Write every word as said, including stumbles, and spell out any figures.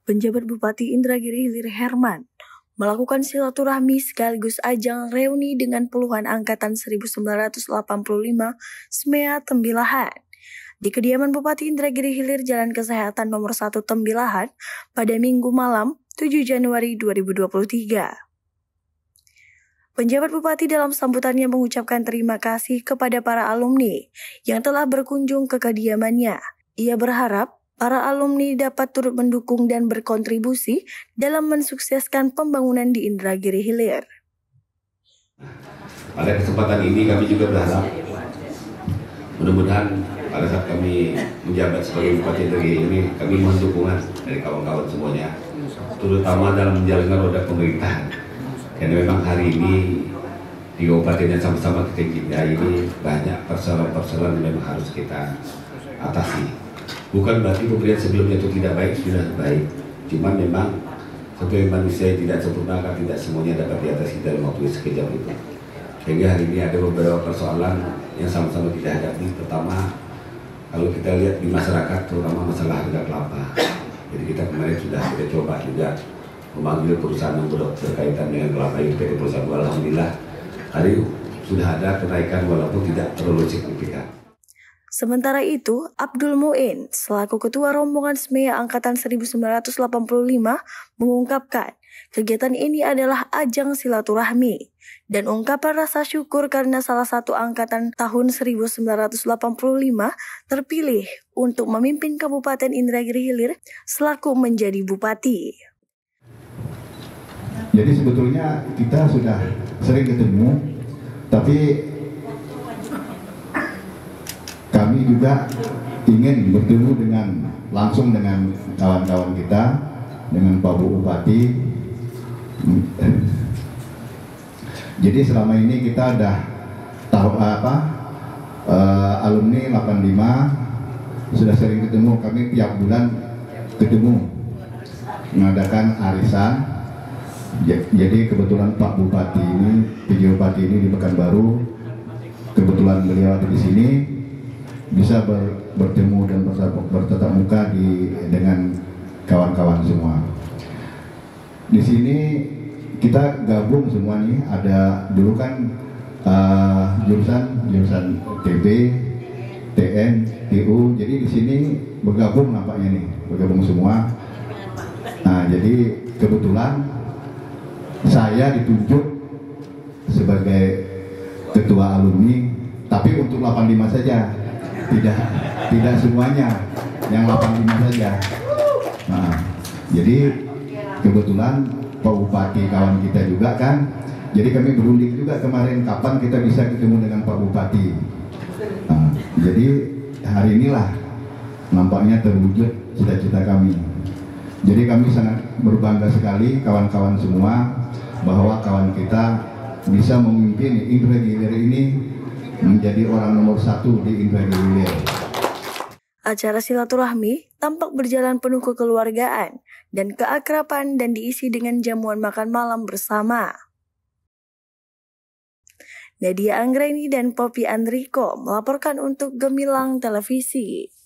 Penjabat Bupati Indragiri Hilir Herman melakukan silaturahmi sekaligus ajang reuni dengan puluhan angkatan seribu sembilan ratus delapan puluh lima S M E A Tembilahan di kediaman Bupati Indragiri Hilir Jalan Kesehatan nomor satu Tembilahan pada Minggu malam tujuh Januari dua ribu dua puluh tiga. Penjabat Bupati dalam sambutannya mengucapkan terima kasih kepada para alumni yang telah berkunjung ke kediamannya. Ia berharap para alumni dapat turut mendukung dan berkontribusi dalam mensukseskan pembangunan di Indragiri Hilir. Pada kesempatan ini kami juga berharap mudah-mudahan pada saat kami menjabat sebagai Bupati Indragiri ini kami mohon dukungan dari kawan-kawan semuanya, terutama dalam menjalankan roda pemerintahan. Karena memang hari ini di kabupaten yang sama-sama kita cintai ini banyak persoalan-persoalan yang memang harus kita atasi. Bukan berarti pemberian sebelumnya itu tidak baik, sudah baik. Cuma memang sebagai manusia yang tidak sempurna, tidak semuanya dapat diatasi dalam waktu sekejap itu. Sehingga hari ini ada beberapa persoalan yang sama-sama kita hadapi. Pertama, kalau kita lihat di masyarakat, terutama masalah harga kelapa. Jadi kita kemarin sudah kita coba juga memanggil perusahaan yang berkaitan dengan kelapa itu, P T Perusahaan. Alhamdulillah, hari sudah ada kenaikan walaupun tidak terlalu signifikan. Sementara itu, Abdul Muin, selaku Ketua Rombongan S M E A Angkatan seribu sembilan ratus delapan puluh lima, mengungkapkan kegiatan ini adalah ajang silaturahmi dan ungkapan rasa syukur karena salah satu angkatan tahun seribu sembilan ratus delapan puluh lima terpilih untuk memimpin Kabupaten Indragiri Hilir selaku menjadi bupati. Jadi sebetulnya kita sudah sering ketemu, tapi kami juga ingin bertemu dengan langsung dengan kawan-kawan kita, dengan Pak Bupati. Jadi selama ini kita udah tahu apa uh, alumni delapan puluh lima sudah sering ketemu, kami tiap bulan ketemu mengadakan arisan. Jadi kebetulan Pak Bupati ini, P J Bupati ini di Pekanbaru, kebetulan beliau ada di sini, bisa ber, bertemu dan bertatap muka di dengan kawan-kawan semua. Di sini kita gabung semua nih, ada dulu kan uh, jurusan jurusan T B, T N, T U. Jadi di sini bergabung nampaknya nih, bergabung semua. Nah, jadi kebetulan saya ditunjuk sebagai ketua alumni, tapi untuk delapan puluh lima saja. Tidak, tidak semuanya yang delapan puluh lima saja. Nah, jadi kebetulan Pak Bupati kawan kita juga kan, jadi kami berunding juga kemarin kapan kita bisa ketemu dengan Pak Bupati. Nah, jadi hari inilah nampaknya terwujud cita-cita kami. Jadi kami sangat berbangga sekali kawan-kawan semua bahwa kawan kita bisa memimpin Indragiri Hilir ini menjadi orang nomor satu di Indragiri Hilir. Acara silaturahmi tampak berjalan penuh kekeluargaan dan keakraban dan diisi dengan jamuan makan malam bersama. Nadia Anggraini dan Poppy Andriko melaporkan untuk Gemilang Televisi.